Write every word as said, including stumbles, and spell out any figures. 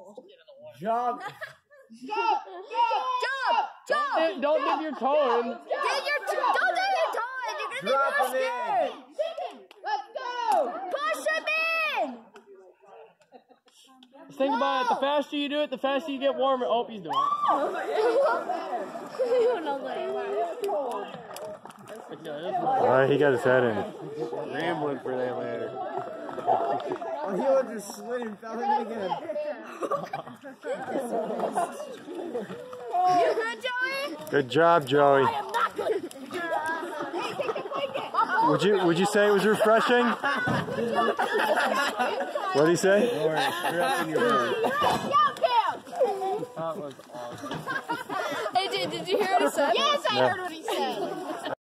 Jump! Jump! Jump! Jump! Don't dip, don't dip your toe in. Dip your toe! Don't dip your toe in! You're gonna Drop be him scared! Let's go! Push him in! Just think about it. The faster you do it, the faster you get warmer. Oh, he's doing it. Alright, he got his head in. Rambling for that ladder. Oh, he was just slid and fell in it again. You good, Joey? Good job, Joey. I am not good. Would you Would you say it was refreshing? What did he say? You're up in your room. That was awesome. Hey, did, did you hear what he said? Yes, I Yeah. heard what he said.